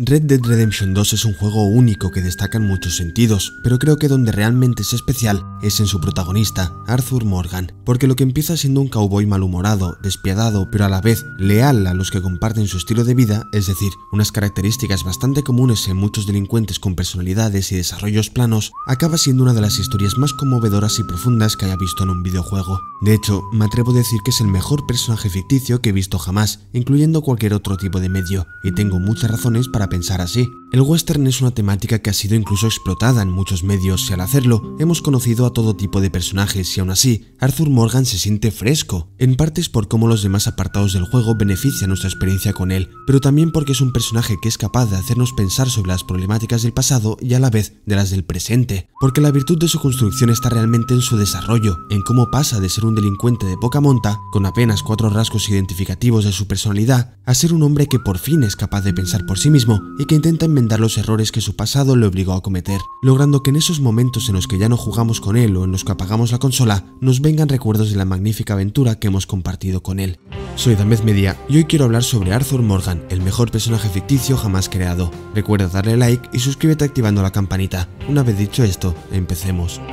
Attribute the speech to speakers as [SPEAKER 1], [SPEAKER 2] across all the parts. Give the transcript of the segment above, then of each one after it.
[SPEAKER 1] Red Dead Redemption 2 es un juego único que destaca en muchos sentidos, pero creo que donde realmente es especial es en su protagonista, Arthur Morgan, porque lo que empieza siendo un cowboy malhumorado, despiadado, pero a la vez leal a los que comparten su estilo de vida, es decir, unas características bastante comunes en muchos delincuentes con personalidades y desarrollos planos, acaba siendo una de las historias más conmovedoras y profundas que haya visto en un videojuego. De hecho, me atrevo a decir que es el mejor personaje ficticio que he visto jamás, incluyendo cualquier otro tipo de medio, y tengo muchas razones para pensar así. El western es una temática que ha sido incluso explotada en muchos medios y al hacerlo hemos conocido a todo tipo de personajes y aún así Arthur Morgan se siente fresco, en parte es por cómo los demás apartados del juego benefician nuestra experiencia con él, pero también porque es un personaje que es capaz de hacernos pensar sobre las problemáticas del pasado y a la vez de las del presente, porque la virtud de su construcción está realmente en su desarrollo, en cómo pasa de ser un delincuente de poca monta, con apenas 4 rasgos identificativos de su personalidad, a ser un hombre que por fin es capaz de pensar por sí mismo y que intenta enmendar los errores que su pasado le obligó a cometer, logrando que en esos momentos en los que ya no jugamos con él o en los que apagamos la consola, nos vengan recuerdos de la magnífica aventura que hemos compartido con él. Soy Damez Media y hoy quiero hablar sobre Arthur Morgan, el mejor personaje ficticio jamás creado. Recuerda darle like y suscríbete activando la campanita. Una vez dicho esto, empecemos.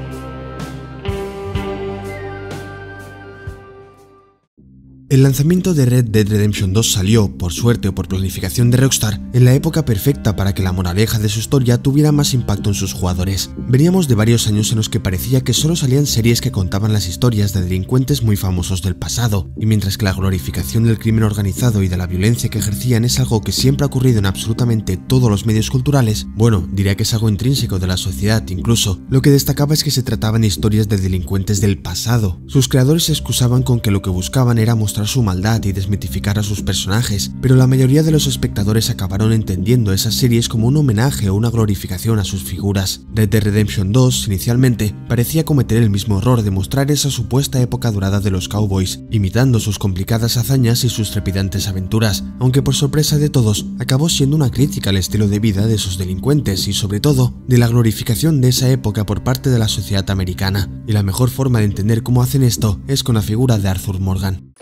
[SPEAKER 1] El lanzamiento de Red Dead Redemption 2 salió, por suerte o por planificación de Rockstar, en la época perfecta para que la moraleja de su historia tuviera más impacto en sus jugadores. Veníamos de varios años en los que parecía que solo salían series que contaban las historias de delincuentes muy famosos del pasado, y mientras que la glorificación del crimen organizado y de la violencia que ejercían es algo que siempre ha ocurrido en absolutamente todos los medios culturales, bueno, diría que es algo intrínseco de la sociedad incluso, lo que destacaba es que se trataban de historias de delincuentes del pasado. Sus creadores se excusaban con que lo que buscaban era mostrar su maldad y desmitificar a sus personajes, pero la mayoría de los espectadores acabaron entendiendo esas series como un homenaje o una glorificación a sus figuras. Red Dead Redemption 2, inicialmente, parecía cometer el mismo error de mostrar esa supuesta época dorada de los cowboys, imitando sus complicadas hazañas y sus trepidantes aventuras, aunque por sorpresa de todos, acabó siendo una crítica al estilo de vida de esos delincuentes y sobre todo, de la glorificación de esa época por parte de la sociedad americana, y la mejor forma de entender cómo hacen esto es con la figura de Arthur Morgan.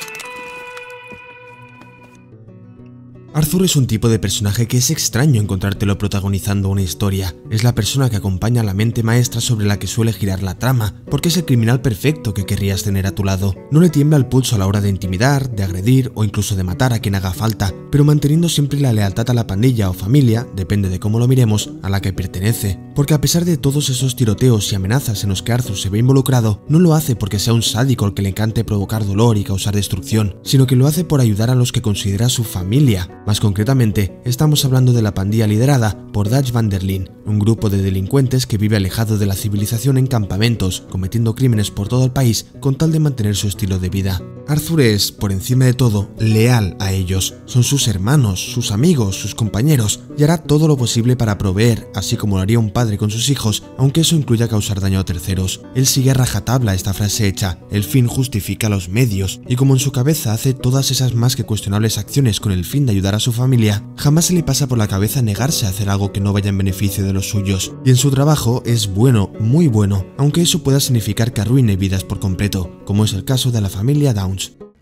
[SPEAKER 1] Arthur es un tipo de personaje que es extraño encontrártelo protagonizando una historia. Es la persona que acompaña a la mente maestra sobre la que suele girar la trama, porque es el criminal perfecto que querrías tener a tu lado. No le tiembla el pulso a la hora de intimidar, de agredir o incluso de matar a quien haga falta, pero manteniendo siempre la lealtad a la pandilla o familia, depende de cómo lo miremos, a la que pertenece. Porque a pesar de todos esos tiroteos y amenazas en los que Arthur se ve involucrado, no lo hace porque sea un sádico al que le encante provocar dolor y causar destrucción, sino que lo hace por ayudar a los que considera su familia. Más concretamente, estamos hablando de la pandilla liderada por Dutch Van der Linde, un grupo de delincuentes que vive alejado de la civilización en campamentos, cometiendo crímenes por todo el país con tal de mantener su estilo de vida. Arthur es, por encima de todo, leal a ellos. Son sus hermanos, sus amigos, sus compañeros, y hará todo lo posible para proveer, así como lo haría un padre con sus hijos, aunque eso incluya causar daño a terceros. Él sigue a rajatabla esta frase hecha, el fin justifica los medios, y como en su cabeza hace todas esas más que cuestionables acciones con el fin de ayudar a su familia, jamás se le pasa por la cabeza negarse a hacer algo que no vaya en beneficio de los suyos. Y en su trabajo es bueno, muy bueno, aunque eso pueda significar que arruine vidas por completo, como es el caso de la familia Downs.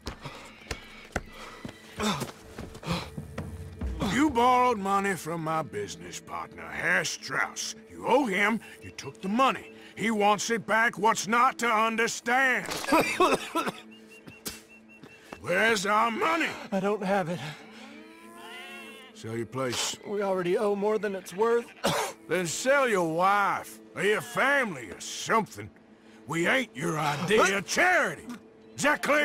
[SPEAKER 2] You borrowed money from my business partner, Herr Strauss. You owe him, you took the money. He wants it back, what's not to understand? Where's our money?
[SPEAKER 3] I don't have it.
[SPEAKER 2] Sell your place.
[SPEAKER 3] We already owe more than it's worth.
[SPEAKER 2] Then sell your wife, or your family, or something. We ain't your idea of charity. Is that clear?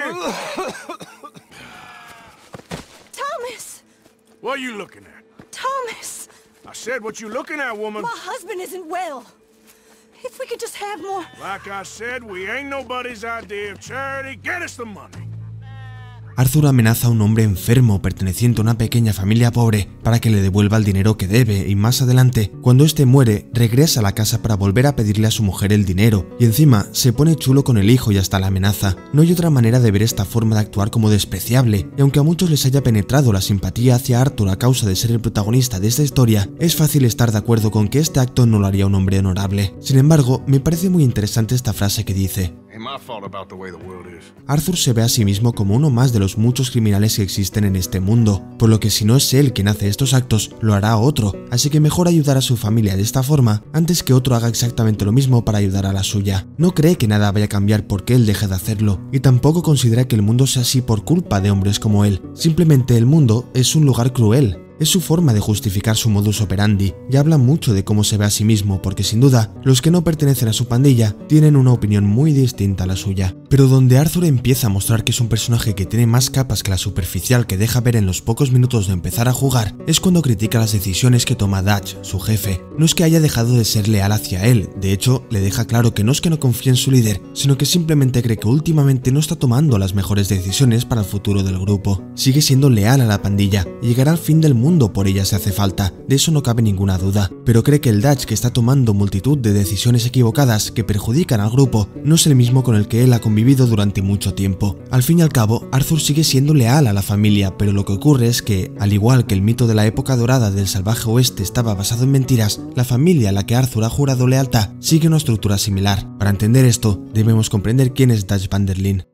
[SPEAKER 4] Thomas!
[SPEAKER 2] What are you looking at?
[SPEAKER 4] Thomas!
[SPEAKER 2] I said what you looking at, woman.
[SPEAKER 4] My husband isn't well. If we could just have more...
[SPEAKER 2] Like I said, we ain't nobody's idea of charity. Get us the money.
[SPEAKER 1] Arthur amenaza a un hombre enfermo perteneciente a una pequeña familia pobre para que le devuelva el dinero que debe y más adelante, cuando este muere, regresa a la casa para volver a pedirle a su mujer el dinero y encima se pone chulo con el hijo y hasta la amenaza. No hay otra manera de ver esta forma de actuar como despreciable y aunque a muchos les haya penetrado la simpatía hacia Arthur a causa de ser el protagonista de esta historia, es fácil estar de acuerdo con que este acto no lo haría un hombre honorable. Sin embargo, me parece muy interesante esta frase que dice:
[SPEAKER 2] Ain't my fault about the way the world is.
[SPEAKER 1] Arthur se ve a sí mismo como uno más de los muchos criminales que existen en este mundo, por lo que si no es él quien hace estos actos, lo hará otro, así que mejor ayudar a su familia de esta forma antes que otro haga exactamente lo mismo para ayudar a la suya. No cree que nada vaya a cambiar porque él deje de hacerlo, y tampoco considera que el mundo sea así por culpa de hombres como él. Simplemente el mundo es un lugar cruel. Es su forma de justificar su modus operandi y habla mucho de cómo se ve a sí mismo porque sin duda los que no pertenecen a su pandilla tienen una opinión muy distinta a la suya. Pero donde Arthur empieza a mostrar que es un personaje que tiene más capas que la superficial que deja ver en los pocos minutos de empezar a jugar es cuando critica las decisiones que toma Dutch, su jefe. No es que haya dejado de ser leal hacia él, de hecho le deja claro que no es que no confíe en su líder, sino que simplemente cree que últimamente no está tomando las mejores decisiones para el futuro del grupo. Sigue siendo leal a la pandilla y llegará al fin del mundo por ella si hace falta, de eso no cabe ninguna duda, pero cree que el Dutch que está tomando multitud de decisiones equivocadas que perjudican al grupo no es el mismo con el que él ha convivido durante mucho tiempo. Al fin y al cabo, Arthur sigue siendo leal a la familia, pero lo que ocurre es que, al igual que el mito de la época dorada del salvaje oeste estaba basado en mentiras, la familia a la que Arthur ha jurado lealtad sigue una estructura similar. Para entender esto, debemos comprender quién es Dutch van der Linde.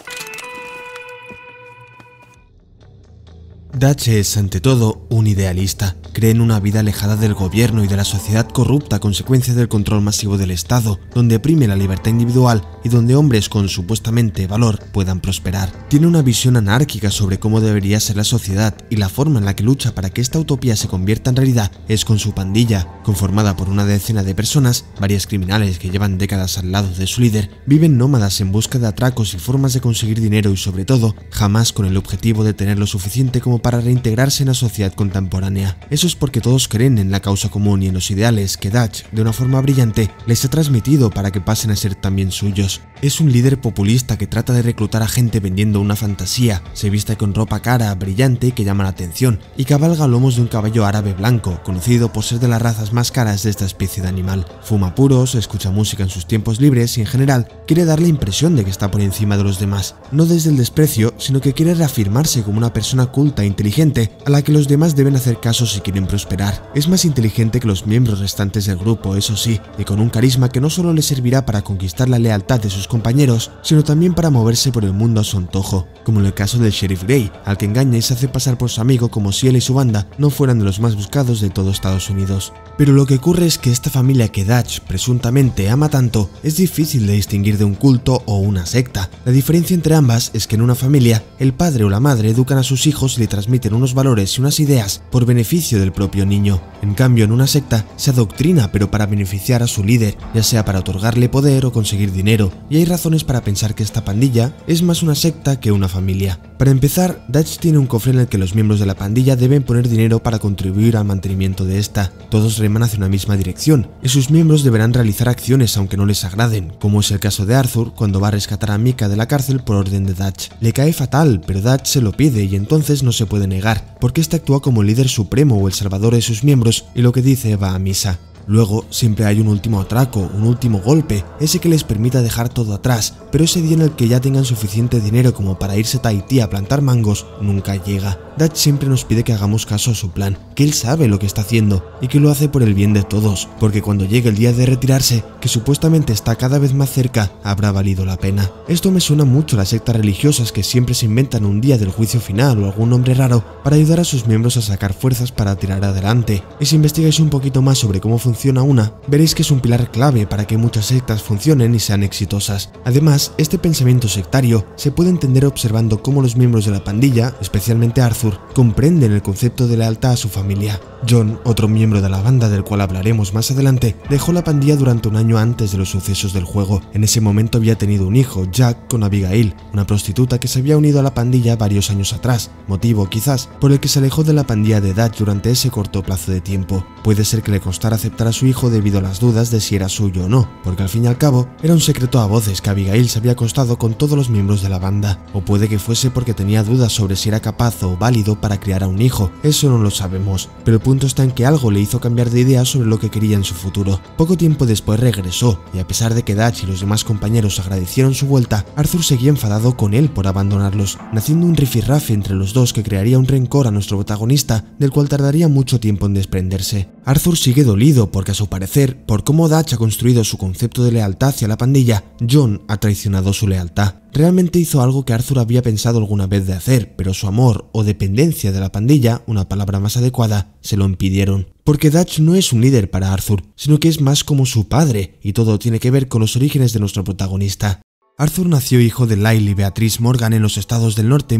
[SPEAKER 1] Dutch es, ante todo, un idealista. Cree en una vida alejada del gobierno y de la sociedad corrupta a consecuencia del control masivo del Estado, donde prime la libertad individual y donde hombres con supuestamente valor puedan prosperar. Tiene una visión anárquica sobre cómo debería ser la sociedad y la forma en la que lucha para que esta utopía se convierta en realidad es con su pandilla, conformada por una decena de personas, varias criminales que llevan décadas al lado de su líder, viven nómadas en busca de atracos y formas de conseguir dinero y sobre todo, jamás con el objetivo de tener lo suficiente como para reintegrarse en la sociedad contemporánea. Eso es porque todos creen en la causa común y en los ideales que Dutch, de una forma brillante, les ha transmitido para que pasen a ser también suyos. Es un líder populista que trata de reclutar a gente vendiendo una fantasía, se viste con ropa cara, brillante que llama la atención y cabalga a lomos de un caballo árabe blanco, conocido por ser de las razas más caras de esta especie de animal. Fuma puros, escucha música en sus tiempos libres y en general quiere dar la impresión de que está por encima de los demás, no desde el desprecio, sino que quiere reafirmarse como una persona culta e inteligente a la que los demás deben hacer caso si quieren prosperar. Es más inteligente que los miembros restantes del grupo, eso sí, y con un carisma que no solo le servirá para conquistar la lealtad de sus compañeros, sino también para moverse por el mundo a su antojo, como en el caso del Sheriff Grey, al que engaña y se hace pasar por su amigo como si él y su banda no fueran de los más buscados de todo Estados Unidos. Pero lo que ocurre es que esta familia que Dutch presuntamente ama tanto es difícil de distinguir de un culto o una secta. La diferencia entre ambas es que en una familia el padre o la madre educan a sus hijos y le transmiten unos valores y unas ideas por beneficio del propio niño. En cambio, en una secta se adoctrina pero para beneficiar a su líder, ya sea para otorgarle poder o conseguir dinero, y hay razones para pensar que esta pandilla es más una secta que una familia. Para empezar, Dutch tiene un cofre en el que los miembros de la pandilla deben poner dinero para contribuir al mantenimiento de esta. Todos reman hacia una misma dirección, y sus miembros deberán realizar acciones aunque no les agraden, como es el caso de Arthur cuando va a rescatar a Micah de la cárcel por orden de Dutch. Le cae fatal, pero Dutch se lo pide y entonces no se puede negar, porque este actúa como el líder supremo o el salvador de sus miembros y lo que dice va a misa. Luego, siempre hay un último atraco, un último golpe, ese que les permita dejar todo atrás, pero ese día en el que ya tengan suficiente dinero como para irse a Tahití a plantar mangos, nunca llega. Dutch siempre nos pide que hagamos caso a su plan, que él sabe lo que está haciendo y que lo hace por el bien de todos, porque cuando llegue el día de retirarse, que supuestamente está cada vez más cerca, habrá valido la pena. Esto me suena mucho a las sectas religiosas que siempre se inventan un día del juicio final o algún nombre raro para ayudar a sus miembros a sacar fuerzas para tirar adelante. Y si investigáis un poquito más sobre cómo funciona una, veréis que es un pilar clave para que muchas sectas funcionen y sean exitosas. Además, este pensamiento sectario se puede entender observando cómo los miembros de la pandilla, especialmente Arthur, comprenden el concepto de lealtad a su familia. John, otro miembro de la banda del cual hablaremos más adelante, dejó la pandilla durante un año antes de los sucesos del juego. En ese momento había tenido un hijo, Jack, con Abigail, una prostituta que se había unido a la pandilla varios años atrás, motivo quizás por el que se alejó de la pandilla de Dutch durante ese corto plazo de tiempo. Puede ser que le costara aceptar a su hijo debido a las dudas de si era suyo o no, porque al fin y al cabo era un secreto a voces que Abigail se había acostado con todos los miembros de la banda, o puede que fuese porque tenía dudas sobre si era capaz o válido válido para criar a un hijo, eso no lo sabemos, pero el punto está en que algo le hizo cambiar de idea sobre lo que quería en su futuro. Poco tiempo después regresó, y a pesar de que Dutch y los demás compañeros agradecieron su vuelta, Arthur seguía enfadado con él por abandonarlos, naciendo un rifirrafe entre los dos que crearía un rencor a nuestro protagonista, del cual tardaría mucho tiempo en desprenderse. Arthur sigue dolido porque, a su parecer, por cómo Dutch ha construido su concepto de lealtad hacia la pandilla, John ha traicionado su lealtad. Realmente hizo algo que Arthur había pensado alguna vez de hacer, pero su amor o dependencia de la pandilla, una palabra más adecuada, se lo impidieron. Porque Dutch no es un líder para Arthur, sino que es más como su padre, y todo tiene que ver con los orígenes de nuestro protagonista. Arthur nació hijo de Lyle y Beatrice Morgan en los Estados del Norte en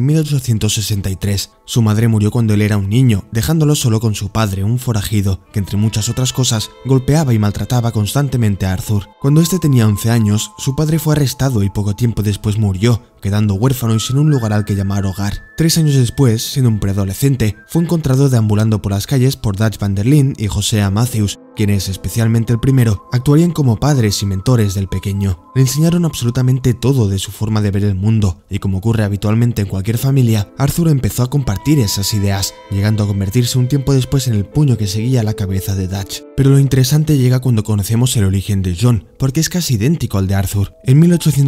[SPEAKER 1] 1863. Su madre murió cuando él era un niño, dejándolo solo con su padre, un forajido, que entre muchas otras cosas, golpeaba y maltrataba constantemente a Arthur. Cuando este tenía 11 años, su padre fue arrestado y poco tiempo después murió, quedando huérfano y sin un lugar al que llamar hogar. 3 años después, siendo un preadolescente, fue encontrado deambulando por las calles por Dutch Van der Linde y Hosea Matthews, quienes, especialmente el primero, actuarían como padres y mentores del pequeño. Le enseñaron absolutamente todo de su forma de ver el mundo, y como ocurre habitualmente en cualquier familia, Arthur empezó a compartir esas ideas, llegando a convertirse un tiempo después en el puño que seguía la cabeza de Dutch. Pero lo interesante llega cuando conocemos el origen de John, porque es casi idéntico al de Arthur. En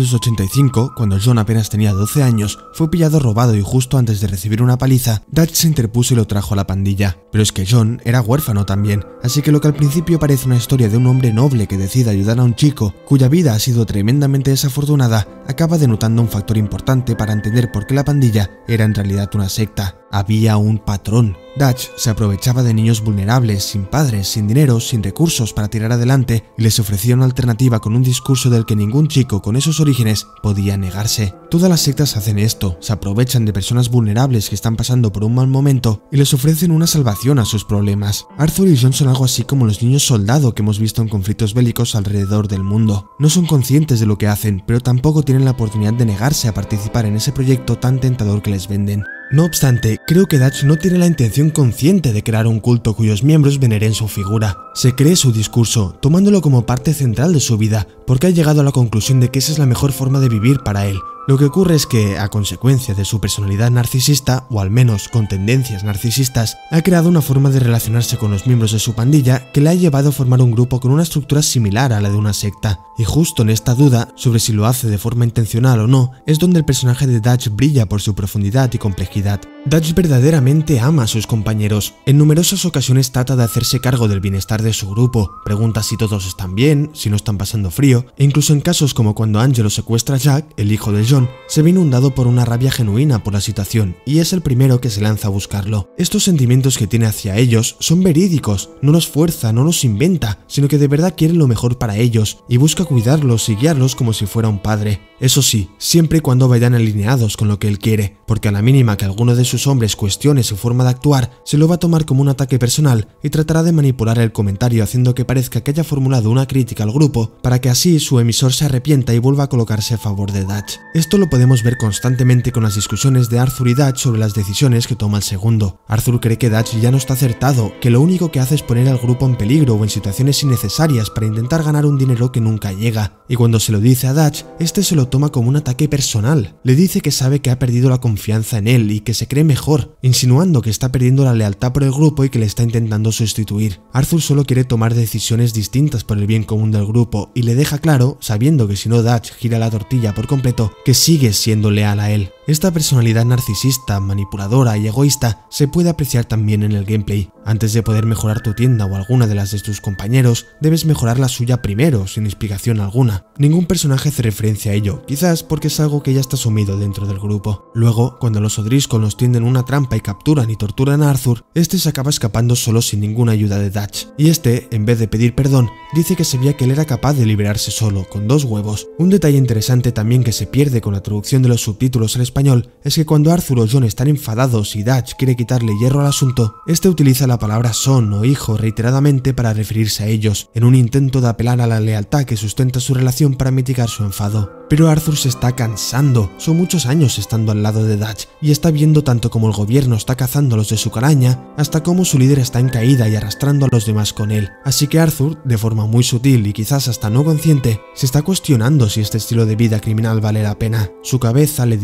[SPEAKER 1] 1885, cuando John apenas tenía 12 años, fue pillado robado y justo antes de recibir una paliza, Dutch se interpuso y lo trajo a la pandilla. Pero es que John era huérfano también, así que lo que al principio parece una historia de un hombre noble que decide ayudar a un chico cuya vida ha sido tremendamente desafortunada, acaba denotando un factor importante para entender por qué la pandilla era en realidad una secta. Había un patrón. Dutch se aprovechaba de niños vulnerables, sin padres, sin dinero, sin recursos para tirar adelante, y les ofrecía una alternativa con un discurso del que ningún chico con esos orígenes podía negarse. Todas las sectas hacen esto, se aprovechan de personas vulnerables que están pasando por un mal momento y les ofrecen una salvación a sus problemas. Arthur y John son algo así como los niños soldado que hemos visto en conflictos bélicos alrededor del mundo. No son conscientes de lo que hacen, pero tampoco tienen la oportunidad de negarse a participar en ese proyecto tan tentador que les venden. No obstante, creo que Dutch no tiene la intención consciente de crear un culto cuyos miembros veneren su figura. Se cree su discurso, tomándolo como parte central de su vida, porque ha llegado a la conclusión de que esa es la mejor forma de vivir para él. Lo que ocurre es que, a consecuencia de su personalidad narcisista, o al menos con tendencias narcisistas, ha creado una forma de relacionarse con los miembros de su pandilla que le ha llevado a formar un grupo con una estructura similar a la de una secta. Y justo en esta duda, sobre si lo hace de forma intencional o no, es donde el personaje de Dutch brilla por su profundidad y complejidad. Dutch verdaderamente ama a sus compañeros. En numerosas ocasiones trata de hacerse cargo del bienestar de su grupo, pregunta si todos están bien, si no están pasando frío, e incluso en casos como cuando Angelo secuestra a Jack, el hijo de John, se ve inundado por una rabia genuina por la situación, y es el primero que se lanza a buscarlo. Estos sentimientos que tiene hacia ellos son verídicos, no los fuerza, no los inventa, sino que de verdad quiere lo mejor para ellos, y busca cuidarlos y guiarlos como si fuera un padre. Eso sí, siempre y cuando vayan alineados con lo que él quiere, porque a la mínima que alguno de sus hombres cuestione su forma de actuar, se lo va a tomar como un ataque personal y tratará de manipular el comentario haciendo que parezca que haya formulado una crítica al grupo para que así su emisor se arrepienta y vuelva a colocarse a favor de Dutch. Esto lo podemos ver constantemente con las discusiones de Arthur y Dutch sobre las decisiones que toma el segundo. Arthur cree que Dutch ya no está acertado, que lo único que hace es poner al grupo en peligro o en situaciones innecesarias para intentar ganar un dinero que nunca llega, y cuando se lo dice a Dutch, este se lo toma como un ataque personal. Le dice que sabe que ha perdido la confianza en él y que se cree mejor, insinuando que está perdiendo la lealtad por el grupo y que le está intentando sustituir. Arthur solo quiere tomar decisiones distintas por el bien común del grupo y le deja claro, sabiendo que si no Dutch gira la tortilla por completo, que sigue siendo leal a él. Esta personalidad narcisista, manipuladora y egoísta se puede apreciar también en el gameplay. Antes de poder mejorar tu tienda o alguna de las de tus compañeros, debes mejorar la suya primero, sin explicación alguna. Ningún personaje hace referencia a ello, quizás porque es algo que ya está sumido dentro del grupo. Luego, cuando los O'Driscoll nos tienden una trampa y capturan y torturan a Arthur, este se acaba escapando solo sin ninguna ayuda de Dutch. Y este, en vez de pedir perdón, dice que sabía que él era capaz de liberarse solo, con 2 huevos. Un detalle interesante también que se pierde con la traducción de los subtítulos al español es que cuando Arthur o John están enfadados y Dutch quiere quitarle hierro al asunto, este utiliza la palabra son o hijo reiteradamente para referirse a ellos, en un intento de apelar a la lealtad que sustenta su relación para mitigar su enfado. Pero Arthur se está cansando, son muchos años estando al lado de Dutch, y está viendo tanto como el gobierno está cazando a los de su calaña, hasta cómo su líder está en caída y arrastrando a los demás con él. Así que Arthur, de forma muy sutil y quizás hasta no consciente, se está cuestionando si este estilo de vida criminal vale la pena. Su cabeza le dice huye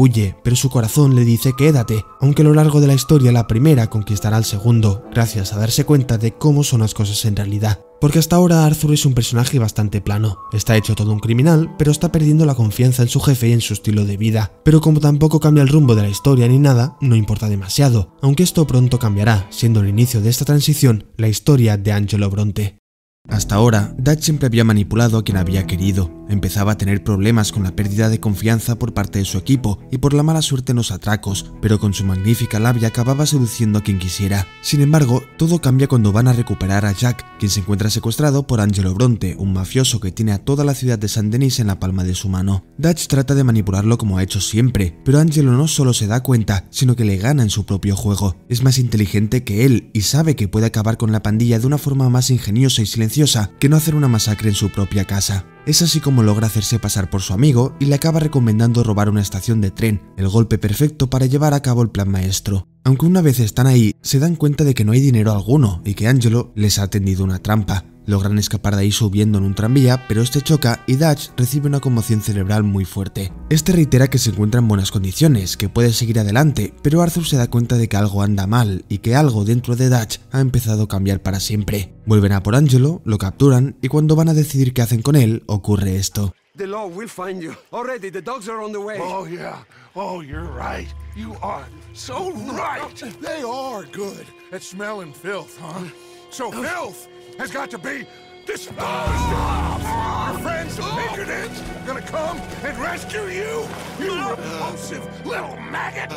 [SPEAKER 1] huye, pero su corazón le dice quédate, aunque a lo largo de la historia la primera conquistará al segundo, gracias a darse cuenta de cómo son las cosas en realidad. Porque hasta ahora Arthur es un personaje bastante plano, está hecho todo un criminal, pero está perdiendo la confianza en su jefe y en su estilo de vida. Pero como tampoco cambia el rumbo de la historia ni nada, no importa demasiado, aunque esto pronto cambiará, siendo el inicio de esta transición la historia de Angelo Bronte. Hasta ahora, Dutch siempre había manipulado a quien había querido. Empezaba a tener problemas con la pérdida de confianza por parte de su equipo y por la mala suerte en los atracos, pero con su magnífica labia acababa seduciendo a quien quisiera. Sin embargo, todo cambia cuando van a recuperar a Jack, quien se encuentra secuestrado por Angelo Bronte, un mafioso que tiene a toda la ciudad de Saint-Denis en la palma de su mano. Dutch trata de manipularlo como ha hecho siempre, pero Angelo no solo se da cuenta, sino que le gana en su propio juego. Es más inteligente que él y sabe que puede acabar con la pandilla de una forma más ingeniosa y silenciosa que no hacer una masacre en su propia casa. Es así como logra hacerse pasar por su amigo y le acaba recomendando robar una estación de tren, el golpe perfecto para llevar a cabo el plan maestro. Aunque una vez están ahí, se dan cuenta de que no hay dinero alguno y que Angelo les ha tendido una trampa. Logran escapar de ahí subiendo en un tranvía, pero este choca y Dutch recibe una conmoción cerebral muy fuerte. Este reitera que se encuentra en buenas condiciones, que puede seguir adelante, pero Arthur se da cuenta de que algo anda mal y que algo dentro de Dutch ha empezado a cambiar para siempre. Vuelven a por Angelo, lo capturan y cuando van a decidir qué hacen con él, ocurre esto.
[SPEAKER 5] The law will find you. Already, the dogs are on the way.
[SPEAKER 2] Oh, yeah. Oh, you're right. You are so right. They are good at smelling filth, huh? So filth has got to be disposed of. Your friends, the Patriots, gonna come and rescue you, you repulsive little maggot.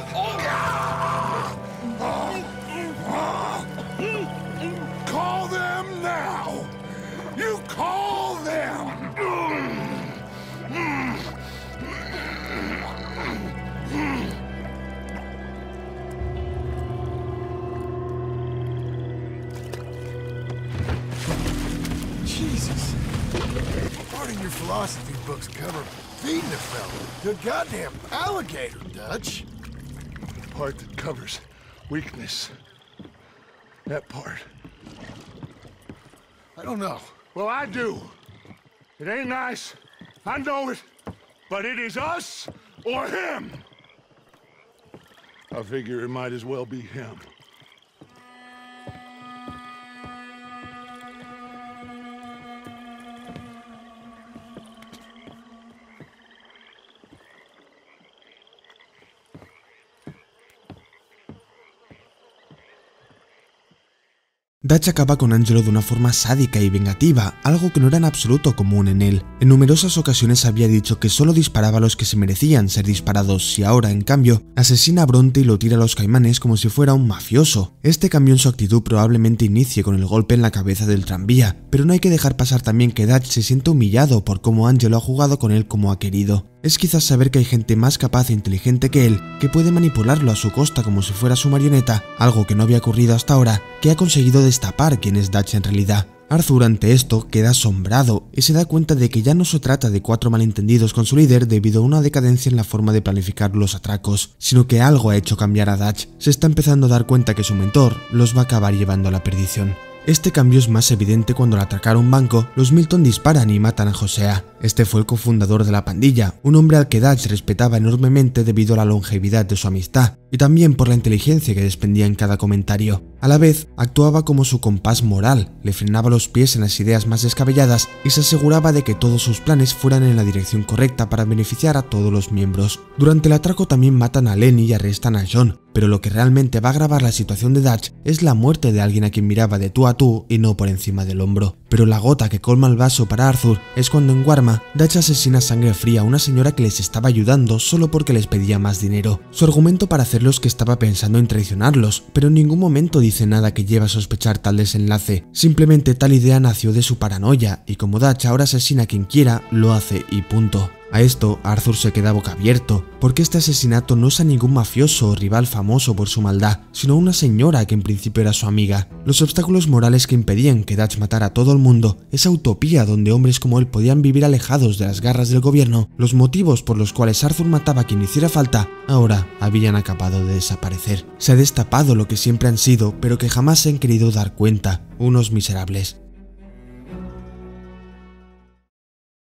[SPEAKER 2] Call them now. You call them. Jesus. Part of your philosophy books cover feeding a fella to a goddamn alligator, Dutch. The part that covers weakness. That part. I don't know. Well, I do. It ain't nice. I know it. But it is us or him. I figure it might as well be him.
[SPEAKER 1] Dutch acaba con Angelo de una forma sádica y vengativa, algo que no era en absoluto común en él. En numerosas ocasiones había dicho que solo disparaba a los que se merecían ser disparados y ahora, en cambio, asesina a Bronte y lo tira a los caimanes como si fuera un mafioso. Este cambio en su actitud probablemente inicie con el golpe en la cabeza del tranvía, pero no hay que dejar pasar también que Dutch se siente humillado por cómo Angelo ha jugado con él como ha querido. Es quizás saber que hay gente más capaz e inteligente que él, que puede manipularlo a su costa como si fuera su marioneta, algo que no había ocurrido hasta ahora, que ha conseguido destapar quién es Dutch en realidad. Arthur ante esto queda asombrado y se da cuenta de que ya no se trata de 4 malentendidos con su líder debido a una decadencia en la forma de planificar los atracos, sino que algo ha hecho cambiar a Dutch. Se está empezando a dar cuenta que su mentor los va a acabar llevando a la perdición. Este cambio es más evidente cuando al atracar un banco, los Milton disparan y matan a Hosea. Este fue el cofundador de la pandilla, un hombre al que Dutch respetaba enormemente debido a la longevidad de su amistad y también por la inteligencia que desprendía en cada comentario. A la vez, actuaba como su compás moral, le frenaba los pies en las ideas más descabelladas y se aseguraba de que todos sus planes fueran en la dirección correcta para beneficiar a todos los miembros. Durante el atraco también matan a Lenny y arrestan a John, pero lo que realmente va a agravar la situación de Dutch es la muerte de alguien a quien miraba de tú a tú y no por encima del hombro. Pero la gota que colma el vaso para Arthur es cuando en Warma, Dutch asesina a sangre fría a una señora que les estaba ayudando solo porque les pedía más dinero. Su argumento para hacerlo es que estaba pensando en traicionarlos, pero en ningún momento dice nada que lleve a sospechar tal desenlace. Simplemente tal idea nació de su paranoia y como Dutch ahora asesina a quien quiera, lo hace y punto. A esto, Arthur se queda boquiabierto, porque este asesinato no es a ningún mafioso o rival famoso por su maldad, sino a una señora que en principio era su amiga. Los obstáculos morales que impedían que Dutch matara a todo el mundo, esa utopía donde hombres como él podían vivir alejados de las garras del gobierno, los motivos por los cuales Arthur mataba a quien hiciera falta, ahora habían acabado de desaparecer. Se ha destapado lo que siempre han sido, pero que jamás se han querido dar cuenta, unos miserables.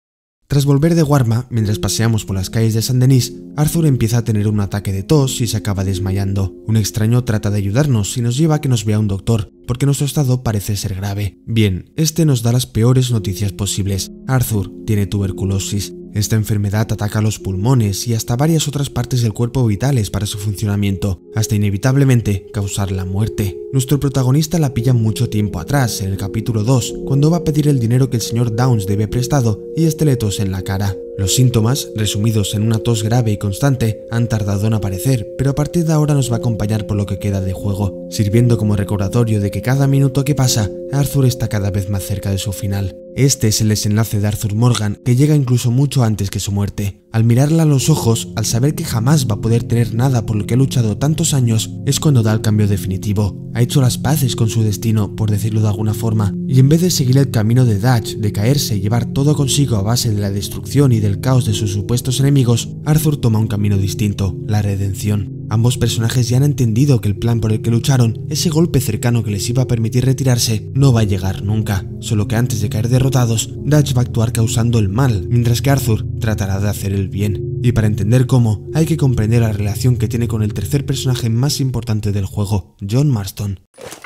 [SPEAKER 1] Tras volver de Guarma, mientras paseamos por las calles de Saint-Denis, Arthur empieza a tener un ataque de tos y se acaba desmayando. Un extraño trata de ayudarnos y nos lleva a que nos vea un doctor, porque nuestro estado parece ser grave. Bien, este nos da las peores noticias posibles. Arthur tiene tuberculosis. Esta enfermedad ataca los pulmones y hasta varias otras partes del cuerpo vitales para su funcionamiento, hasta inevitablemente causar la muerte. Nuestro protagonista la pilla mucho tiempo atrás, en el capítulo 2, cuando va a pedir el dinero que el señor Downs debe prestado y este le tose en la cara. Los síntomas, resumidos en una tos grave y constante, han tardado en aparecer, pero a partir de ahora nos va a acompañar por lo que queda de juego, sirviendo como recordatorio de que cada minuto que pasa, Arthur está cada vez más cerca de su final. Este es el desenlace de Arthur Morgan, que llega incluso mucho antes que su muerte. Al mirarla a los ojos, al saber que jamás va a poder tener nada por lo que ha luchado tantos años, es cuando da el cambio definitivo. Ha hecho las paces con su destino, por decirlo de alguna forma, y en vez de seguir el camino de Dutch, de caerse y llevar todo consigo a base de la destrucción y del caos de sus supuestos enemigos, Arthur toma un camino distinto, la redención. Ambos personajes ya han entendido que el plan por el que lucharon, ese golpe cercano que les iba a permitir retirarse, no va a llegar nunca, solo que antes de caer derrotados, Dutch va a actuar causando el mal, mientras que Arthur tratará de hacer el bien. Y para entender cómo, hay que comprender la relación que tiene con el tercer personaje más importante del juego, John Marston.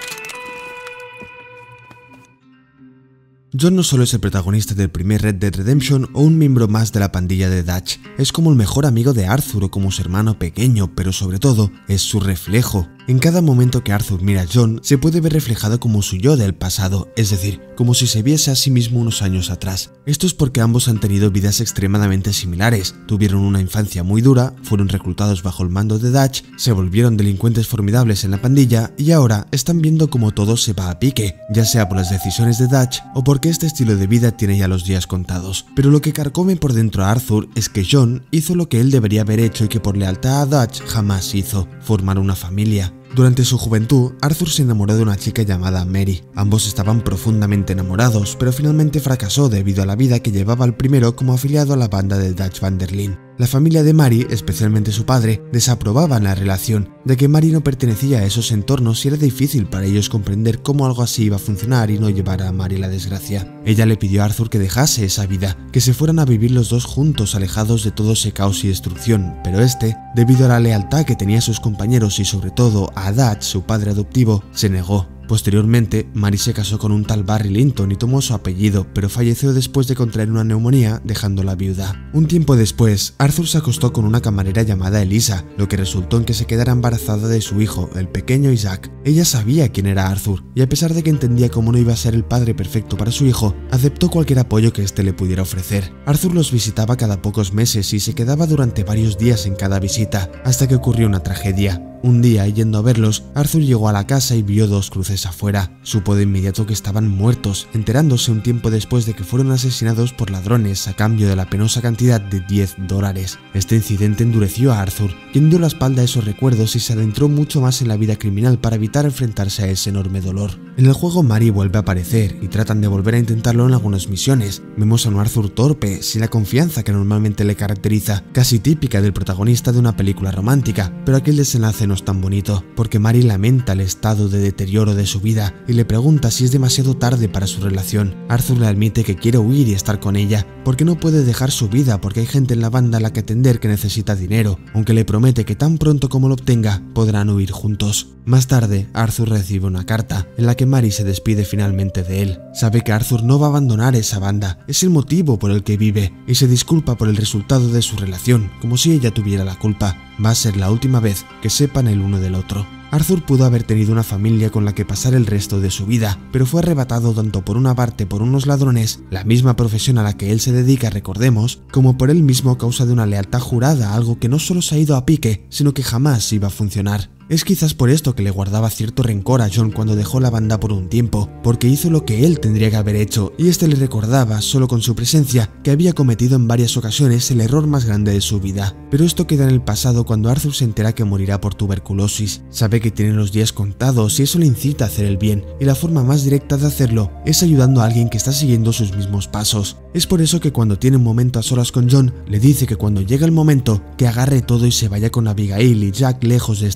[SPEAKER 1] John no solo es el protagonista del primer Red Dead Redemption o un miembro más de la pandilla de Dutch, es como el mejor amigo de Arthur o como su hermano pequeño, pero sobre todo, es su reflejo. En cada momento que Arthur mira a John, se puede ver reflejado como su yo del pasado, es decir, como si se viese a sí mismo unos años atrás. Esto es porque ambos han tenido vidas extremadamente similares, tuvieron una infancia muy dura, fueron reclutados bajo el mando de Dutch, se volvieron delincuentes formidables en la pandilla y ahora están viendo cómo todo se va a pique, ya sea por las decisiones de Dutch o porque este estilo de vida tiene ya los días contados. Pero lo que carcome por dentro a Arthur es que John hizo lo que él debería haber hecho y que por lealtad a Dutch jamás hizo, formar una familia. Durante su juventud, Arthur se enamoró de una chica llamada Mary. Ambos estaban profundamente enamorados, pero finalmente fracasó debido a la vida que llevaba el primero como afiliado a la banda de Dutch van der Linde. La familia de Mary, especialmente su padre, desaprobaban la relación, ya que Mary no pertenecía a esos entornos y era difícil para ellos comprender cómo algo así iba a funcionar y no llevar a Mary la desgracia. Ella le pidió a Arthur que dejase esa vida, que se fueran a vivir los dos juntos alejados de todo ese caos y destrucción, pero este, debido a la lealtad que tenía a sus compañeros y sobre todo a Dutch, su padre adoptivo, se negó. Posteriormente, Mary se casó con un tal Barry Linton y tomó su apellido, pero falleció después de contraer una neumonía, dejándola viuda. Un tiempo después, Arthur se acostó con una camarera llamada Elisa, lo que resultó en que se quedara embarazada de su hijo, el pequeño Isaac. Ella sabía quién era Arthur, y a pesar de que entendía cómo no iba a ser el padre perfecto para su hijo, aceptó cualquier apoyo que éste le pudiera ofrecer. Arthur los visitaba cada pocos meses y se quedaba durante varios días en cada visita, hasta que ocurrió una tragedia. Un día, yendo a verlos, Arthur llegó a la casa y vio dos cruces afuera. Supo de inmediato que estaban muertos, enterándose un tiempo después de que fueron asesinados por ladrones a cambio de la penosa cantidad de $10. Este incidente endureció a Arthur, quien dio la espalda a esos recuerdos y se adentró mucho más en la vida criminal para evitar enfrentarse a ese enorme dolor. En el juego Mary vuelve a aparecer y tratan de volver a intentarlo en algunas misiones. Vemos a un Arthur torpe, sin la confianza que normalmente le caracteriza, casi típica del protagonista de una película romántica, pero aquel desenlace no es tan bonito, porque Mary lamenta el estado de deterioro de su vida y le pregunta si es demasiado tarde para su relación. Arthur le admite que quiere huir y estar con ella, porque no puede dejar su vida porque hay gente en la banda a la que atender que necesita dinero, aunque le promete que tan pronto como lo obtenga podrán huir juntos. Más tarde, Arthur recibe una carta en la que Mary se despide finalmente de él. Sabe que Arthur no va a abandonar esa banda, es el motivo por el que vive, y se disculpa por el resultado de su relación, como si ella tuviera la culpa. Va a ser la última vez que sepan el uno del otro. Arthur pudo haber tenido una familia con la que pasar el resto de su vida, pero fue arrebatado tanto por una parte por unos ladrones, la misma profesión a la que él se dedica, recordemos, como por él mismo a causa de una lealtad jurada, algo que no solo se ha ido a pique, sino que jamás iba a funcionar. Es quizás por esto que le guardaba cierto rencor a John cuando dejó la banda por un tiempo, porque hizo lo que él tendría que haber hecho, y este le recordaba, solo con su presencia, que había cometido en varias ocasiones el error más grande de su vida. Pero esto queda en el pasado cuando Arthur se entera que morirá por tuberculosis. Sabe que tiene los días contados y eso le incita a hacer el bien, y la forma más directa de hacerlo es ayudando a alguien que está siguiendo sus mismos pasos. Es por eso que cuando tiene un momento a solas con John, le dice que cuando llega el momento, que agarre todo y se vaya con Abigail y Jack lejos de esta pandilla.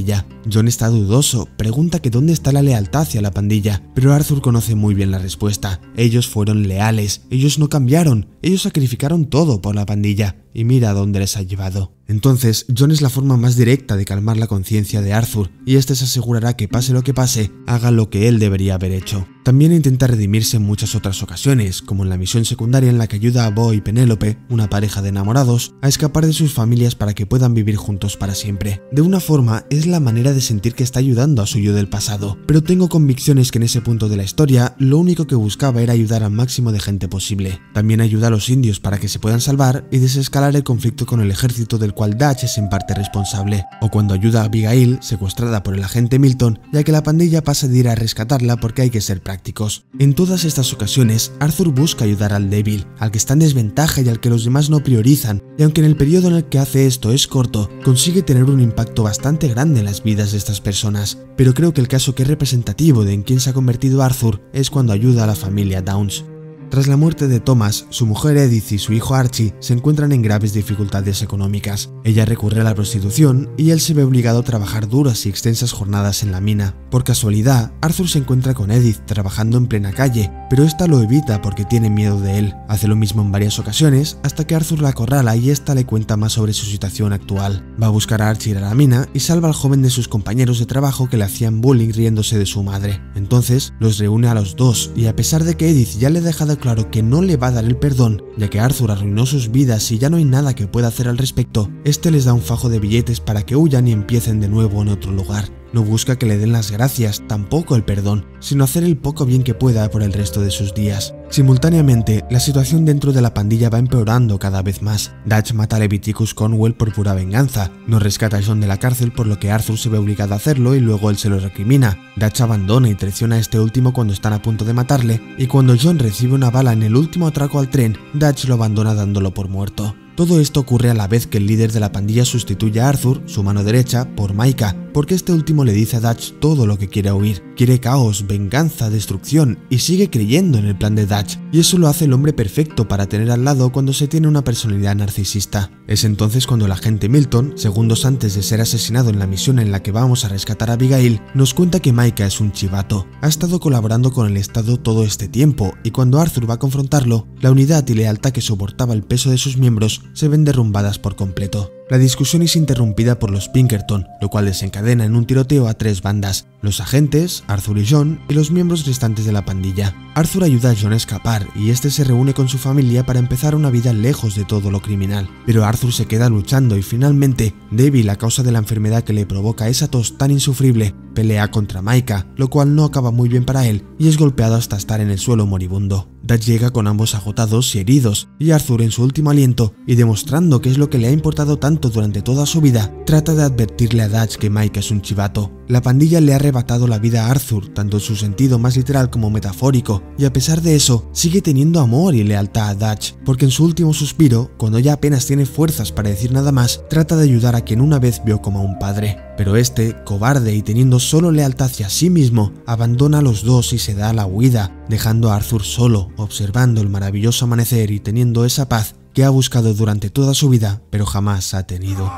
[SPEAKER 1] pandilla. Jon está dudoso, pregunta que dónde está la lealtad hacia la pandilla, pero Arthur conoce muy bien la respuesta. Ellos fueron leales, ellos no cambiaron, ellos sacrificaron todo por la pandilla, y mira a dónde les ha llevado. Entonces, Jon es la forma más directa de calmar la conciencia de Arthur, y este se asegurará que pase lo que pase, haga lo que él debería haber hecho. También intenta redimirse en muchas otras ocasiones, como en la misión secundaria en la que ayuda a Bo y Penélope, una pareja de enamorados, a escapar de sus familias para que puedan vivir juntos para siempre. De una forma, es la manera de sentir que está ayudando a su yo del pasado, pero tengo convicciones que en ese punto de la historia, lo único que buscaba era ayudar al máximo de gente posible. También ayuda a los indios para que se puedan salvar y desescalar el conflicto con el ejército del cual Dutch es en parte responsable, o cuando ayuda a Abigail, secuestrada por el agente Milton, ya que la pandilla pasa de ir a rescatarla porque hay que ser prácticos. En todas estas ocasiones, Arthur busca ayudar al débil, al que está en desventaja y al que los demás no priorizan, y aunque en el periodo en el que hace esto es corto, consigue tener un impacto bastante grande en las vidas de estas personas. Pero creo que el caso que es representativo de en quién se ha convertido Arthur es cuando ayuda a la familia Downs. Tras la muerte de Thomas, su mujer Edith y su hijo Archie se encuentran en graves dificultades económicas. Ella recurre a la prostitución y él se ve obligado a trabajar duras y extensas jornadas en la mina. Por casualidad, Arthur se encuentra con Edith trabajando en plena calle, pero esta lo evita porque tiene miedo de él. Hace lo mismo en varias ocasiones hasta que Arthur la acorrala y esta le cuenta más sobre su situación actual. Va a buscar a Archie a la mina y salva al joven de sus compañeros de trabajo que le hacían bullying riéndose de su madre. Entonces los reúne a los dos y a pesar de que Edith ya le deja de claro que no le va a dar el perdón, ya que Arthur arruinó sus vidas y ya no hay nada que pueda hacer al respecto, este les da un fajo de billetes para que huyan y empiecen de nuevo en otro lugar. No busca que le den las gracias, tampoco el perdón, sino hacer el poco bien que pueda por el resto de sus días. Simultáneamente, la situación dentro de la pandilla va empeorando cada vez más. Dutch mata a Leviticus Conwell por pura venganza, no rescata a Jon de la cárcel por lo que Arthur se ve obligado a hacerlo y luego él se lo recrimina. Dutch abandona y traiciona a este último cuando están a punto de matarle, y cuando Jon recibe una bala en el último atraco al tren, Dutch lo abandona dándolo por muerto. Todo esto ocurre a la vez que el líder de la pandilla sustituye a Arthur, su mano derecha, por Micah, porque este último le dice a Dutch todo lo que quiere oír. Quiere caos, venganza, destrucción y sigue creyendo en el plan de Dutch, y eso lo hace el hombre perfecto para tener al lado cuando se tiene una personalidad narcisista. Es entonces cuando el agente Milton, segundos antes de ser asesinado en la misión en la que vamos a rescatar a Abigail, nos cuenta que Micah es un chivato. Ha estado colaborando con el Estado todo este tiempo, y cuando Arthur va a confrontarlo, la unidad y lealtad que soportaba el peso de sus miembros se ven derrumbadas por completo. La discusión es interrumpida por los Pinkerton, lo cual desencadena en un tiroteo a tres bandas: los agentes, Arthur y Jon, y los miembros restantes de la pandilla. Arthur ayuda a Jon a escapar y este se reúne con su familia para empezar una vida lejos de todo lo criminal. Pero Arthur se queda luchando y finalmente, débil a causa de la enfermedad que le provoca esa tos tan insufrible, pelea contra Micah, lo cual no acaba muy bien para él y es golpeado hasta estar en el suelo moribundo. Dutch llega con ambos agotados y heridos, y Arthur en su último aliento, y demostrando que es lo que le ha importado tanto durante toda su vida, trata de advertirle a Dutch que Micah es un chivato. La pandilla le ha arrebatado la vida a Arthur, tanto en su sentido más literal como metafórico, y a pesar de eso, sigue teniendo amor y lealtad a Dutch, porque en su último suspiro, cuando ya apenas tiene fuerzas para decir nada más, trata de ayudar a quien una vez vio como a un padre. Pero este, cobarde y teniendo solo lealtad hacia sí mismo, abandona a los dos y se da a la huida, dejando a Arthur solo, observando el maravilloso amanecer y teniendo esa paz que ha buscado durante toda su vida, pero jamás ha tenido.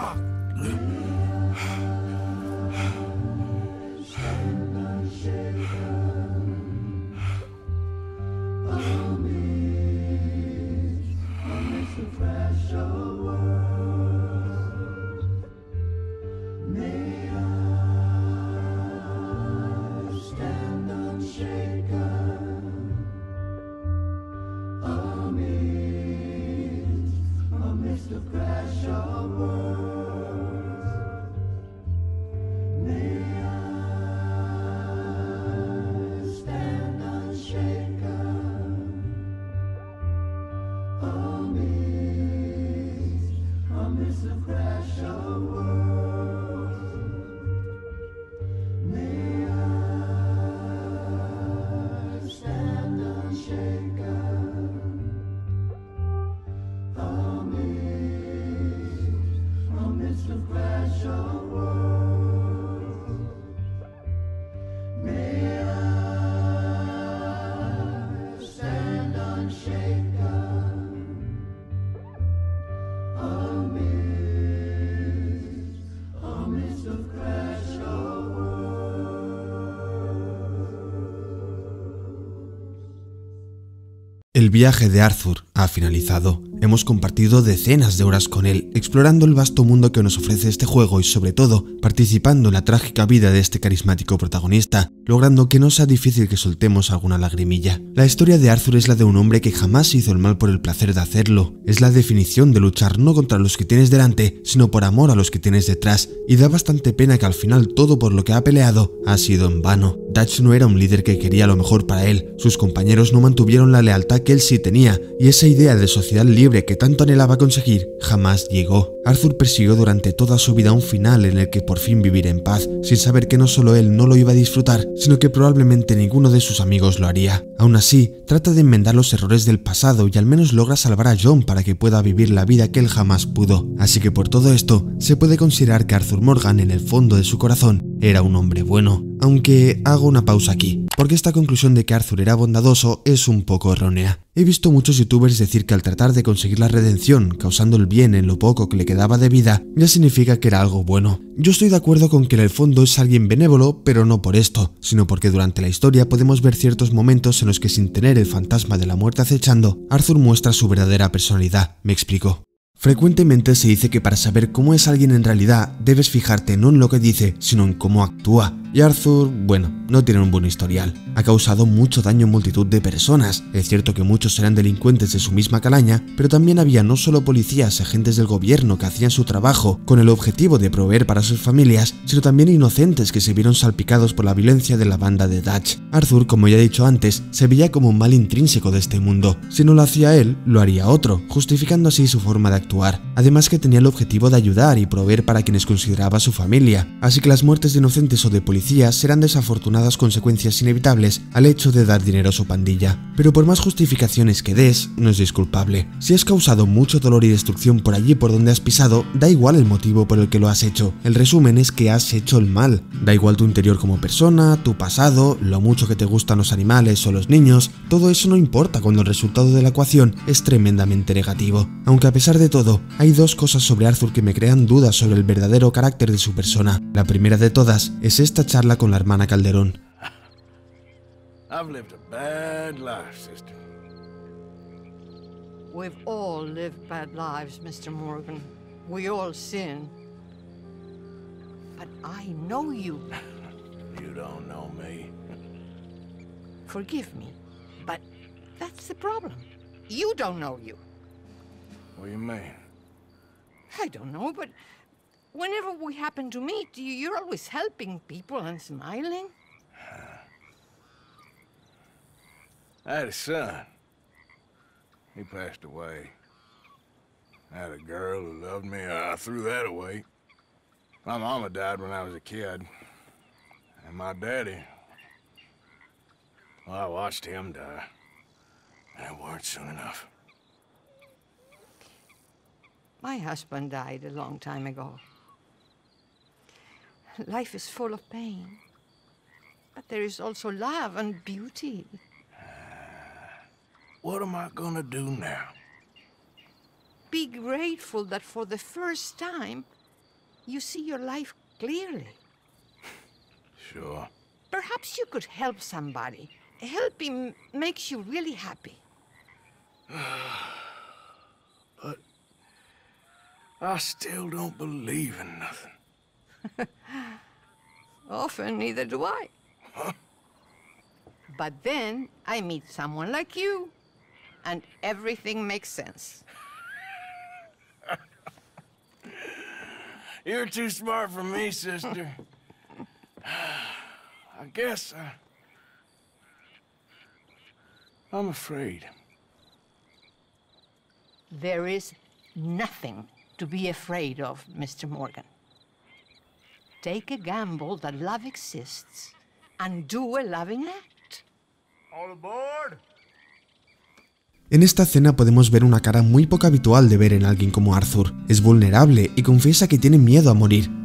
[SPEAKER 6] The crash of words.
[SPEAKER 1] El viaje de Arthur ha finalizado. Hemos compartido decenas de horas con él, explorando el vasto mundo que nos ofrece este juego y sobre todo, participando en la trágica vida de este carismático protagonista, logrando que no sea difícil que soltemos alguna lagrimilla. La historia de Arthur es la de un hombre que jamás hizo el mal por el placer de hacerlo. Es la definición de luchar no contra los que tienes delante, sino por amor a los que tienes detrás, y da bastante pena que al final todo por lo que ha peleado ha sido en vano. Dutch no era un líder que quería lo mejor para él, sus compañeros no mantuvieron la lealtad que él sí tenía, y esa idea de sociedad libre que tanto anhelaba conseguir jamás llegó. Arthur persiguió durante toda su vida un final en el que por fin vivir en paz, sin saber que no solo él no lo iba a disfrutar, sino que probablemente ninguno de sus amigos lo haría. Aún así, trata de enmendar los errores del pasado y al menos logra salvar a John para que pueda vivir la vida que él jamás pudo. Así que por todo esto, se puede considerar que Arthur Morgan en el fondo de su corazón era un hombre bueno. Aunque hago una pausa aquí, porque esta conclusión de que Arthur era bondadoso es un poco errónea. He visto muchos youtubers decir que al tratar de conseguir la redención, causando el bien en lo poco que le quedaba de vida, ya significa que era algo bueno. Yo estoy de acuerdo con que en el fondo es alguien benévolo, pero no por esto, sino porque durante la historia podemos ver ciertos momentos en los que sin tener el fantasma de la muerte acechando, Arthur muestra su verdadera personalidad. Me explico. Frecuentemente se dice que para saber cómo es alguien en realidad, debes fijarte no en lo que dice, sino en cómo actúa. Y Arthur, bueno, no tiene un buen historial. Ha causado mucho daño en multitud de personas. Es cierto que muchos eran delincuentes de su misma calaña, pero también había no solo policías y agentes del gobierno que hacían su trabajo con el objetivo de proveer para sus familias, sino también inocentes que se vieron salpicados por la violencia de la banda de Dutch. Arthur, como ya he dicho antes, se veía como un mal intrínseco de este mundo. Si no lo hacía él, lo haría otro, justificando así su forma de actuar. Además que tenía el objetivo de ayudar y proveer para quienes consideraba su familia. Así que las muertes de inocentes o de policías serán desafortunadas consecuencias inevitables al hecho de dar dinero a su pandilla. Pero por más justificaciones que des, no es disculpable. Si has causado mucho dolor y destrucción por allí por donde has pisado, da igual el motivo por el que lo has hecho. El resumen es que has hecho el mal. Da igual tu interior como persona, tu pasado, lo mucho que te gustan los animales o los niños, todo eso no importa cuando el resultado de la ecuación es tremendamente negativo. Aunque a pesar de todo, hay dos cosas sobre Arthur que me crean dudas sobre el verdadero carácter de su persona. La primera de todas es esta charla con la hermana Calderón.
[SPEAKER 2] I've lived a bad life, sister.
[SPEAKER 4] We've all lived bad lives, Mr. Morgan. We all sin. But I know you.
[SPEAKER 2] You don't know me.
[SPEAKER 4] Forgive me, but that's the problem. You don't know you.
[SPEAKER 2] What do you mean?
[SPEAKER 4] I don't know, but whenever we happen to meet, you're always helping people and smiling.
[SPEAKER 2] I had a son. He passed away. I had a girl who loved me. I threw that away. My mama died when I was a kid. And my daddy, well, I watched him die. And it weren't soon enough.
[SPEAKER 4] My husband died a long time ago. Life is full of pain. But there is also love and beauty.
[SPEAKER 2] What am I gonna do now?
[SPEAKER 4] Be grateful that for the first time, you see your life clearly.
[SPEAKER 2] Sure.
[SPEAKER 4] Perhaps you could help somebody. Helping makes you really happy.
[SPEAKER 2] But I still don't believe in nothing.
[SPEAKER 4] Often, neither do I.
[SPEAKER 2] Huh?
[SPEAKER 4] But then I meet someone like you, and everything makes sense.
[SPEAKER 2] You're too smart for me, sister. I guess I'm afraid.
[SPEAKER 4] There is nothing to be afraid of, Mr. Morgan. Take a gamble that love exists and do a loving act.
[SPEAKER 2] All aboard!
[SPEAKER 1] En esta escena podemos ver una cara muy poco habitual de ver en alguien como Arthur. Es vulnerable y confiesa que tiene miedo a morir,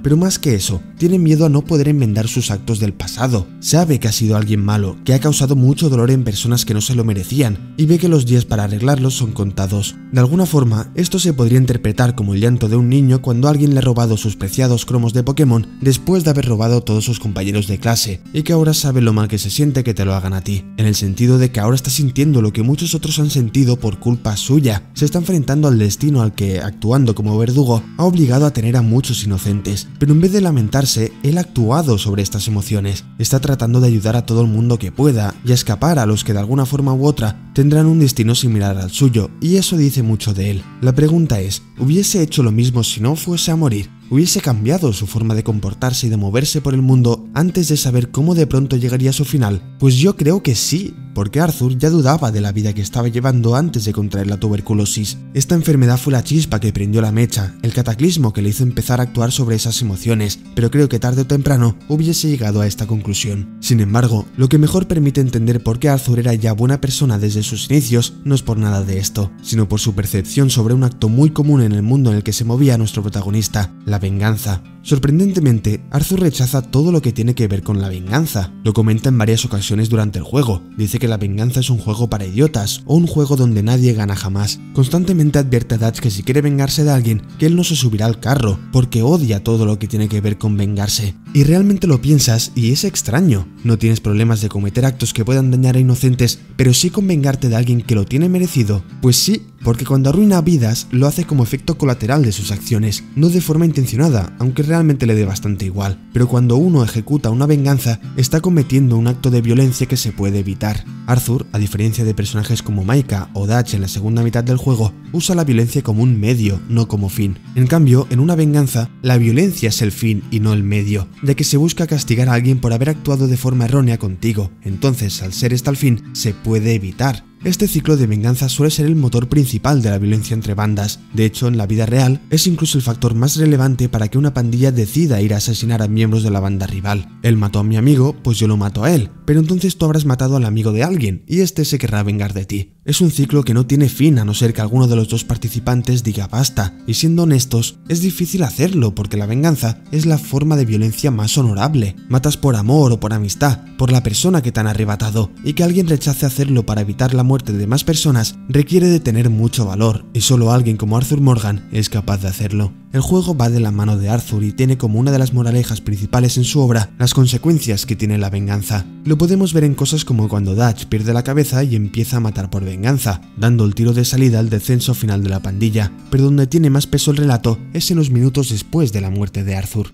[SPEAKER 1] pero más que eso, tiene miedo a no poder enmendar sus actos del pasado. Sabe que ha sido alguien malo, que ha causado mucho dolor en personas que no se lo merecían, y ve que los días para arreglarlos son contados. De alguna forma, esto se podría interpretar como el llanto de un niño cuando alguien le ha robado sus preciados cromos de Pokémon después de haber robado a todos sus compañeros de clase, y que ahora sabe lo mal que se siente que te lo hagan a ti, en el sentido de que ahora está sintiendo lo que muchos otros han sentido por culpa suya. Se está enfrentando al destino al que, actuando como verdugo, ha obligado a tener a muchos inocentes, pero en vez de lamentarse, él ha actuado sobre estas emociones. Está tratando de ayudar a todo el mundo que pueda y a escapar a los que de alguna forma u otra tendrán un destino similar al suyo, y eso dice mucho de él. La pregunta es, ¿hubiese hecho lo mismo si no fuese a morir? ¿Hubiese cambiado su forma de comportarse y de moverse por el mundo antes de saber cómo de pronto llegaría a su final? Pues yo creo que sí, porque Arthur ya dudaba de la vida que estaba llevando antes de contraer la tuberculosis. Esta enfermedad fue la chispa que prendió la mecha, el cataclismo que le hizo empezar a actuar sobre esas emociones, pero creo que tarde o temprano hubiese llegado a esta conclusión. Sin embargo, lo que mejor permite entender por qué Arthur era ya buena persona desde sus inicios no es por nada de esto, sino por su percepción sobre un acto muy común en el mundo en el que se movía nuestro protagonista, la venganza. Sorprendentemente, Arthur rechaza todo lo que tiene que ver con la venganza. Lo comenta en varias ocasiones durante el juego. Dice que la venganza es un juego para idiotas, o un juego donde nadie gana jamás. Constantemente advierte a Dutch que si quiere vengarse de alguien, que él no se subirá al carro, porque odia todo lo que tiene que ver con vengarse. Y realmente lo piensas y es extraño. No tienes problemas de cometer actos que puedan dañar a inocentes, pero sí con vengarte de alguien que lo tiene merecido. Pues sí, porque cuando arruina vidas, lo hace como efecto colateral de sus acciones, no de forma intencionada, aunque realmente le dé bastante igual. Pero cuando uno ejecuta una venganza, está cometiendo un acto de violencia que se puede evitar. Arthur, a diferencia de personajes como Micah o Dutch en la segunda mitad del juego, usa la violencia como un medio, no como fin. En cambio, en una venganza, la violencia es el fin y no el medio, ya que se busca castigar a alguien por haber actuado de forma errónea contigo. Entonces, al ser esta el fin, se puede evitar. Este ciclo de venganza suele ser el motor principal de la violencia entre bandas. De hecho, en la vida real, es incluso el factor más relevante para que una pandilla decida ir a asesinar a miembros de la banda rival. Él mató a mi amigo, pues yo lo mato a él, pero entonces tú habrás matado al amigo de alguien, y este se querrá vengar de ti. Es un ciclo que no tiene fin a no ser que alguno de los dos participantes diga basta, y siendo honestos, es difícil hacerlo porque la venganza es la forma de violencia más honorable. Matas por amor o por amistad, por la persona que te han arrebatado, y que alguien rechace hacerlo para evitar la muerte de más personas requiere de tener mucho valor, y solo alguien como Arthur Morgan es capaz de hacerlo. El juego va de la mano de Arthur y tiene como una de las moralejas principales en su obra las consecuencias que tiene la venganza. Lo podemos ver en cosas como cuando Dutch pierde la cabeza y empieza a matar por venganza, dando el tiro de salida al descenso final de la pandilla, pero donde tiene más peso el relato es en los minutos después de la muerte de Arthur.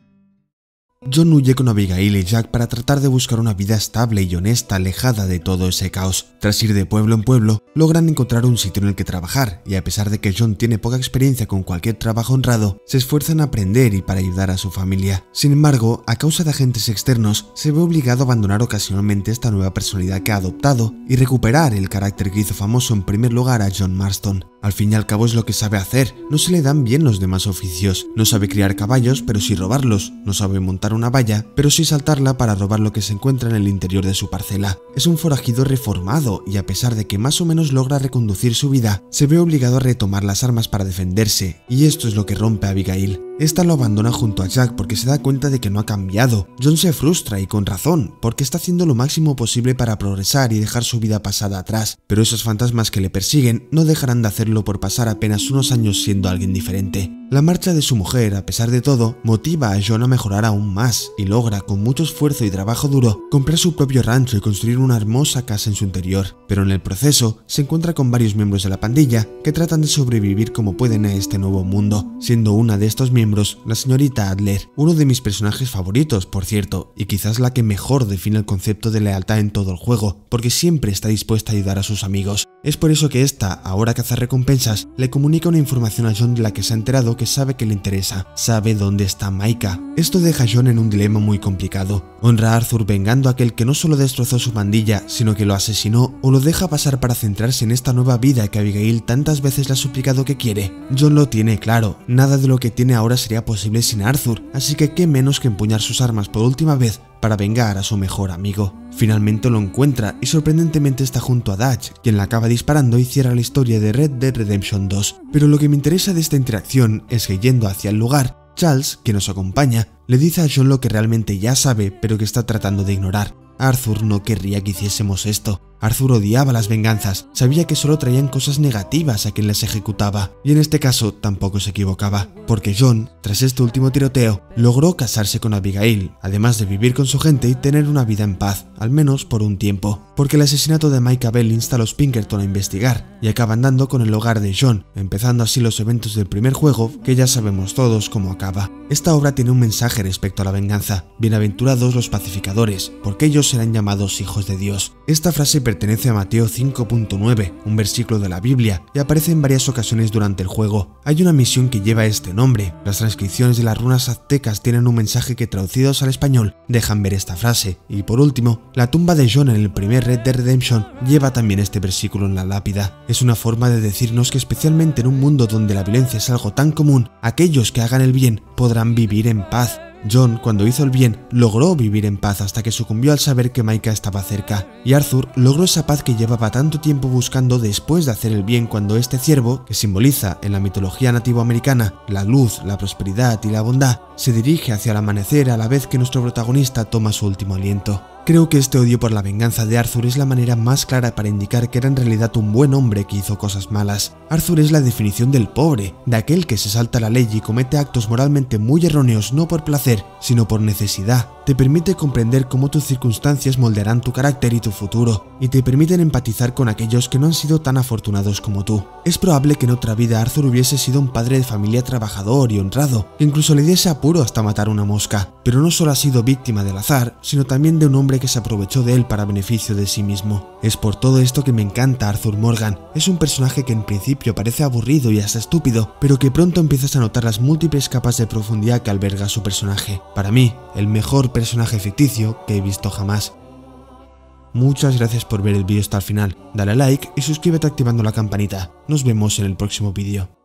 [SPEAKER 1] John huye con Abigail y Jack para tratar de buscar una vida estable y honesta alejada de todo ese caos. Tras ir de pueblo en pueblo, logran encontrar un sitio en el que trabajar, y a pesar de que John tiene poca experiencia con cualquier trabajo honrado, se esfuerzan a aprender y para ayudar a su familia. Sin embargo, a causa de agentes externos, se ve obligado a abandonar ocasionalmente esta nueva personalidad que ha adoptado y recuperar el carácter que hizo famoso en primer lugar a John Marston. Al fin y al cabo es lo que sabe hacer, no se le dan bien los demás oficios. No sabe criar caballos, pero sí robarlos. No sabe montar una valla, pero sí saltarla para robar lo que se encuentra en el interior de su parcela. Es un forajido reformado y a pesar de que más o menos logra reconducir su vida, se ve obligado a retomar las armas para defenderse, y esto es lo que rompe a Abigail. Esta lo abandona junto a Jack porque se da cuenta de que no ha cambiado. John se frustra y con razón, porque está haciendo lo máximo posible para progresar y dejar su vida pasada atrás, pero esos fantasmas que le persiguen no dejarán de hacerlo por pasar apenas unos años siendo alguien diferente. La marcha de su mujer, a pesar de todo, motiva a John a mejorar aún más y logra, con mucho esfuerzo y trabajo duro, comprar su propio rancho y construir una hermosa casa en su interior. Pero en el proceso, se encuentra con varios miembros de la pandilla que tratan de sobrevivir como pueden a este nuevo mundo, siendo una de estos miembros la señorita Adler, uno de mis personajes favoritos, por cierto, y quizás la que mejor define el concepto de lealtad en todo el juego, porque siempre está dispuesta a ayudar a sus amigos. Es por eso que esta, ahora cazarrecompensas, le comunica una información a John de la que se ha enterado que sabe que le interesa. Sabe dónde está Micah. Esto deja a John en un dilema muy complicado. Honra a Arthur vengando a aquel que no solo destrozó su pandilla, sino que lo asesinó, o lo deja pasar para centrarse en esta nueva vida que Abigail tantas veces le ha suplicado que quiere. John lo tiene claro, nada de lo que tiene ahora sería posible sin Arthur, así que qué menos que empuñar sus armas por última vez para vengar a su mejor amigo. Finalmente lo encuentra y sorprendentemente está junto a Dutch, quien la acaba disparando y cierra la historia de Red Dead Redemption 2. Pero lo que me interesa de esta interacción es que yendo hacia el lugar, Charles, que nos acompaña, le dice a Jon lo que realmente ya sabe, pero que está tratando de ignorar. Arthur no querría que hiciésemos esto. Arthur odiaba las venganzas, sabía que solo traían cosas negativas a quien las ejecutaba, y en este caso tampoco se equivocaba, porque Jon, tras este último tiroteo, logró casarse con Abigail, además de vivir con su gente y tener una vida en paz, al menos por un tiempo, porque el asesinato de Micah Bell insta a los Pinkerton a investigar, y acaban dando con el hogar de Jon, empezando así los eventos del primer juego, que ya sabemos todos cómo acaba. Esta obra tiene un mensaje respecto a la venganza: bienaventurados los pacificadores, porque ellos serán llamados hijos de Dios. Esta frase pertenece a Mateo 5.9, un versículo de la Biblia, y aparece en varias ocasiones durante el juego. Hay una misión que lleva este nombre. Las transcripciones de las runas aztecas tienen un mensaje que, traducidos al español, dejan ver esta frase. Y por último, la tumba de Jon en el primer Red Dead Redemption lleva también este versículo en la lápida. Es una forma de decirnos que, especialmente en un mundo donde la violencia es algo tan común, aquellos que hagan el bien podrán vivir en paz. Jon, cuando hizo el bien, logró vivir en paz hasta que sucumbió al saber que Micah estaba cerca, y Arthur logró esa paz que llevaba tanto tiempo buscando después de hacer el bien, cuando este ciervo, que simboliza en la mitología nativoamericana la luz, la prosperidad y la bondad, se dirige hacia el amanecer a la vez que nuestro protagonista toma su último aliento. Creo que este odio por la venganza de Arthur es la manera más clara para indicar que era en realidad un buen hombre que hizo cosas malas. Arthur es la definición del pobre, de aquel que se salta la ley y comete actos moralmente muy erróneos no por placer, sino por necesidad. Te permite comprender cómo tus circunstancias moldearán tu carácter y tu futuro, y te permiten empatizar con aquellos que no han sido tan afortunados como tú. Es probable que en otra vida Arthur hubiese sido un padre de familia trabajador y honrado, que incluso le diese apuro hasta matar una mosca, pero no solo ha sido víctima del azar, sino también de un hombre que se aprovechó de él para beneficio de sí mismo. Es por todo esto que me encanta Arthur Morgan. Es un personaje que en principio parece aburrido y hasta estúpido, pero que pronto empiezas a notar las múltiples capas de profundidad que alberga su personaje. Para mí, el mejor personaje ficticio que he visto jamás. Muchas gracias por ver el vídeo hasta el final. Dale a like y suscríbete activando la campanita. Nos vemos en el próximo vídeo.